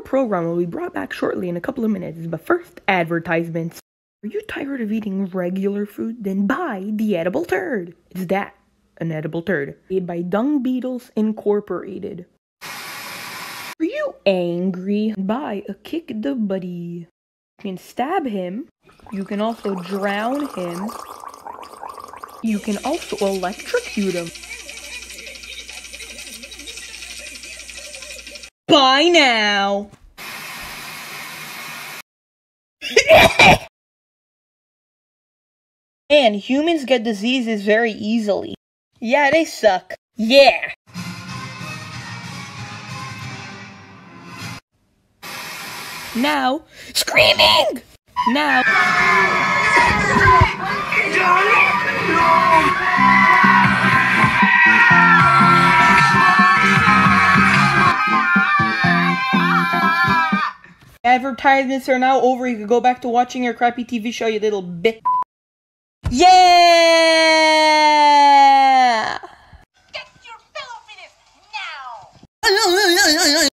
program will be brought back shortly in a couple of minutes, but first, advertisements. Are you tired of eating regular food? Then buy the Edible Turd. It's that, an edible turd, made by Dung Beetles Incorporated. Are you angry? Buy a Kick the Buddy. You can stab him. You can also drown him. You can also electrocute him. Buy now! And humans get diseases very easily. Yeah, they suck. Yeah! Now, screaming! Now... Advertisements are now over. You can go back to watching your crappy TV show, you little bitch. Yeah! Get your fellow finish now!